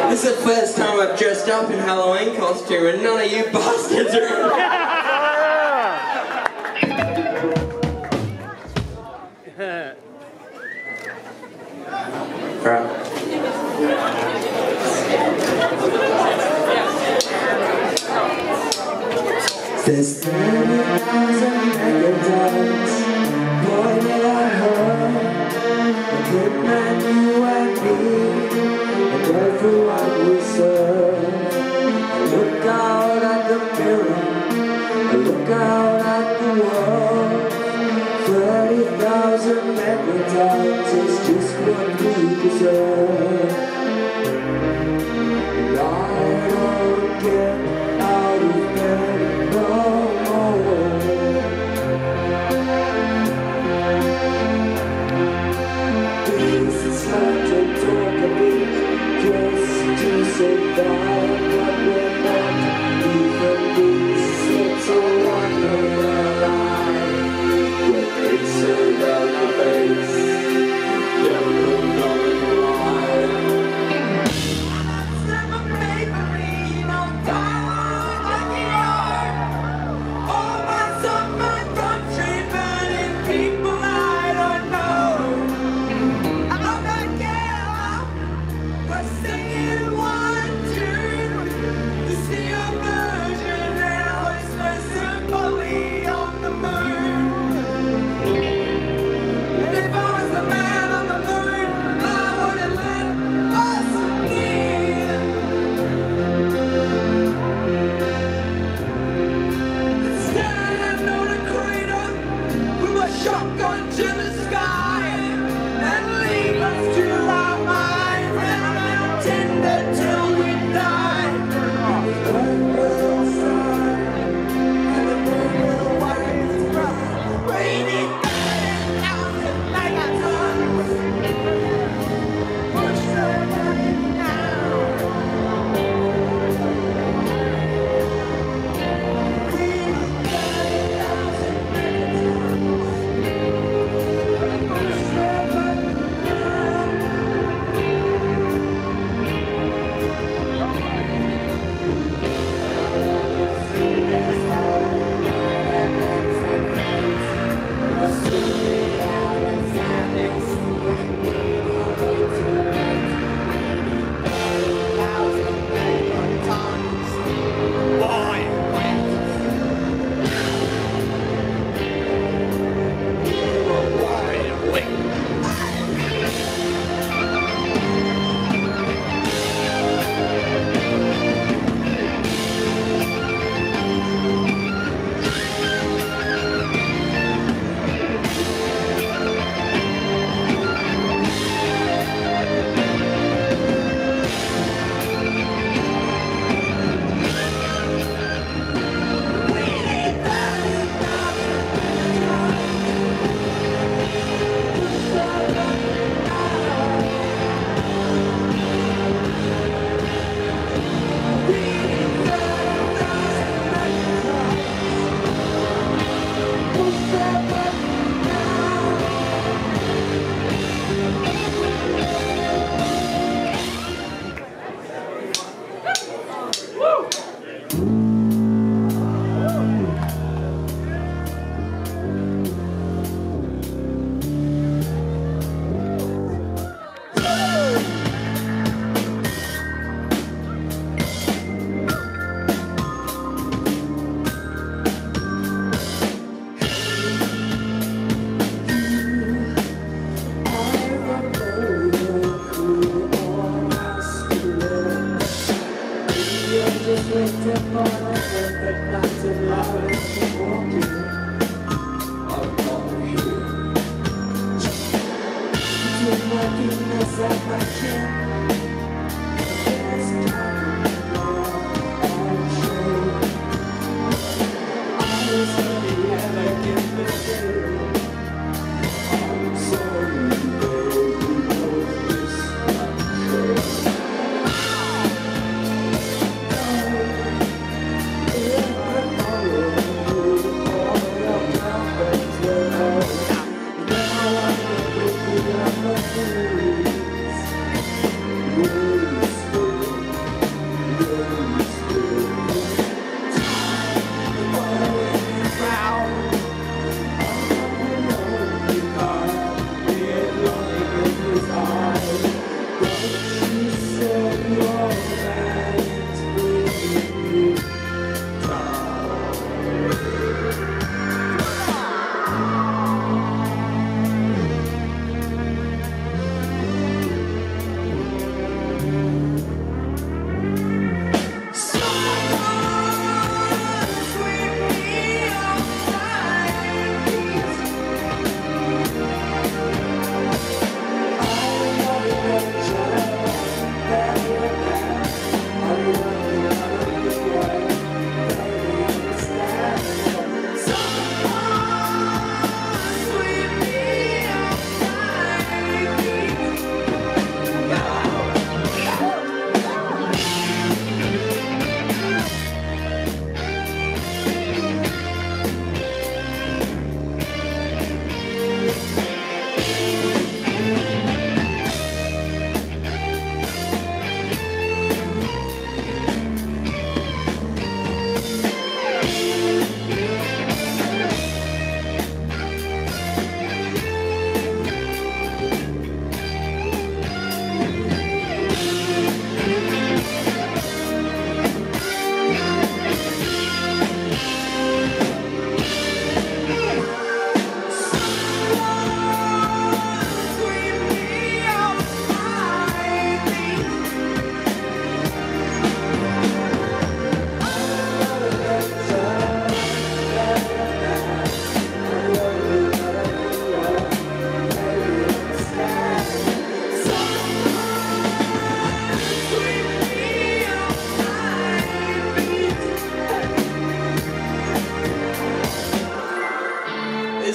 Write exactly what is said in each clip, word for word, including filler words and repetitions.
This is the first time I've dressed up in Halloween costume and none of you bastards are in it. Right. There's thirty thousand Megatons, Coyne and her, a good man you and me, and everyone we serve. I look out at the mirror, I look out at the world. Thirty thousand Megatons is just what we deserve. And I don't get out of bed no more. This is not to talk a bit, just to survive, but we're not even decent, so wonder where I with pixels on the face, don't know why. Shotgun to the sky and leave us to our minds and tender till we die. The earth will sigh and the moon will wipe its breath. Raining out of megatons, push them down.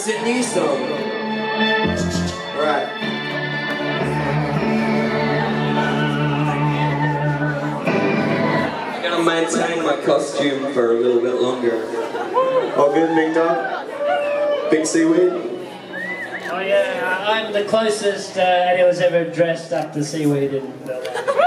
It's a new song. Right. I'm gonna maintain my costume for a little bit longer. All good, Big Dog? Big Seaweed? Oh yeah, I'm the closest uh, anyone's ever dressed up to Seaweed in Berlin.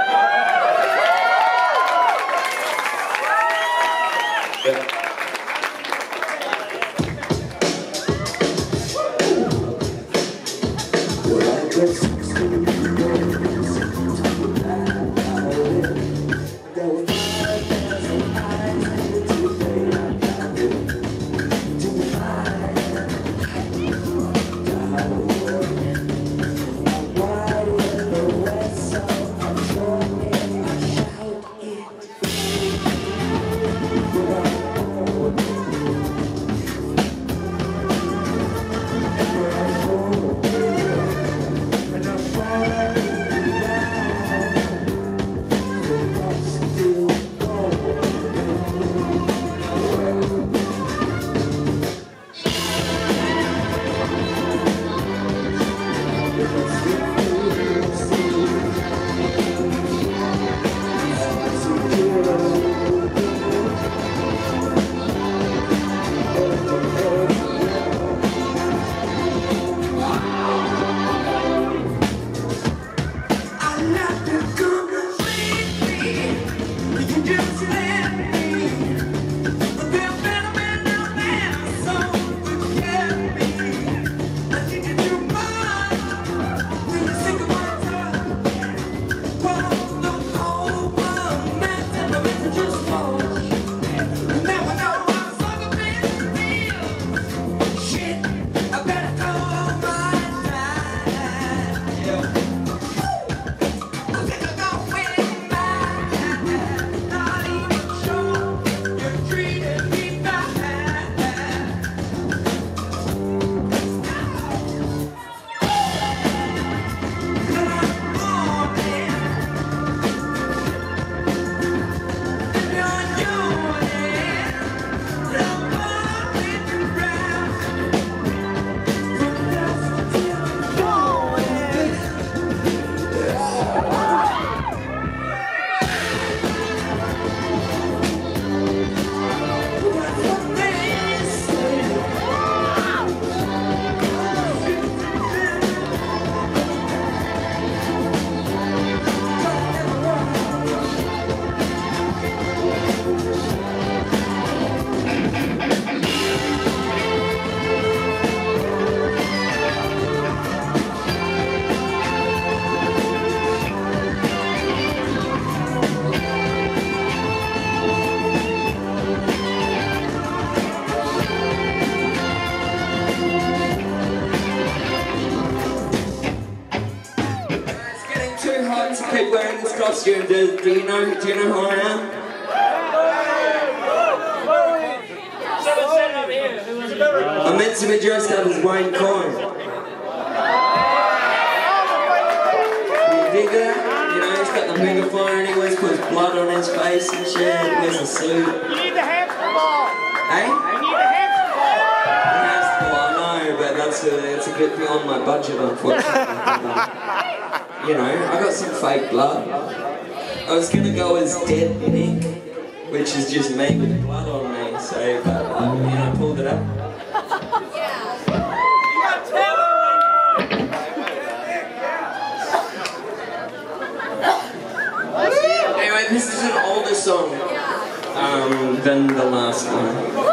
Keep wearing this costume. Do, do you know? Do you know who I am? I'm meant to be dressed up as Wayne Coyne. You dig that? You know, he's got the megaphone and he always puts blood on his face and shit. He wears a suit. You need the hamster ball. Hey? You need the hamster ball. The hamster ball, I know, but that's a, it's a bit beyond my budget, unfortunately. You know, I got some fake blood. I was gonna go as Dead Nick, which is just me with blood on me, so, but, uh, you know, I pulled it up. Anyway, this is an older song um, than the last one.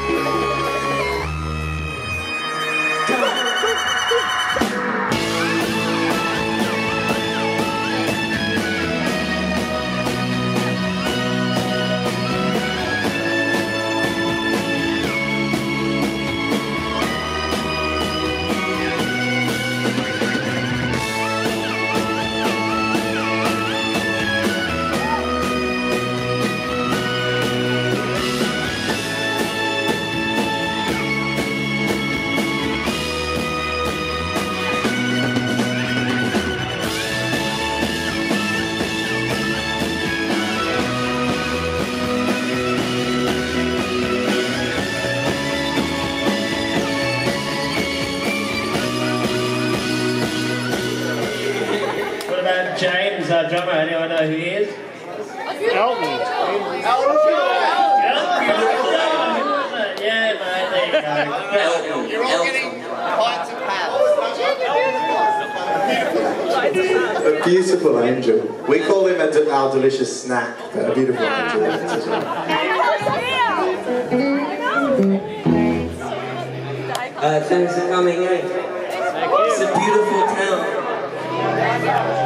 James, our drummer, anyone know who he is? Elton. Elton. Yeah, mate, there you go. Elton. You're all getting pints of pads. A beautiful angel. We call him a de our delicious snack, but a beautiful angel. As well. Uh, thanks for coming in. It's a beautiful town.